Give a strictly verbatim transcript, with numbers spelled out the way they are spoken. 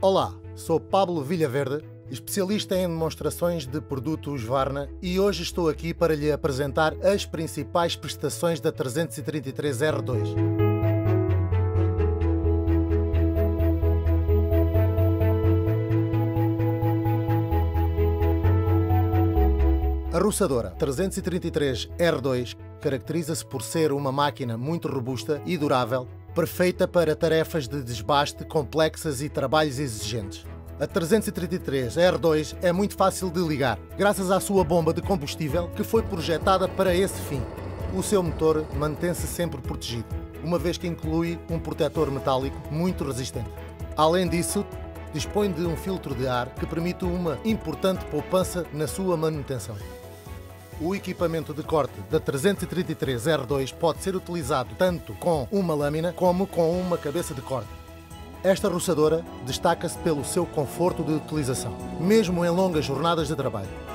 Olá, sou Pablo Villaverde, especialista em demonstrações de produtos Varna, e hoje estou aqui para lhe apresentar as principais prestações da trezentos e trinta e três R dois. A roçadora trezentos e trinta e três R dois caracteriza-se por ser uma máquina muito robusta e durável, perfeita para tarefas de desbaste complexas e trabalhos exigentes. A trezentos e trinta e três R dois é muito fácil de ligar, graças à sua bomba de combustível que foi projetada para esse fim. O seu motor mantém-se sempre protegido, uma vez que inclui um protetor metálico muito resistente. Além disso, dispõe de um filtro de ar que permite uma importante poupança na sua manutenção. O equipamento de corte da trezentos e trinta e três R dois pode ser utilizado tanto com uma lâmina como com uma cabeça de corte. Esta roçadora destaca-se pelo seu conforto de utilização, mesmo em longas jornadas de trabalho.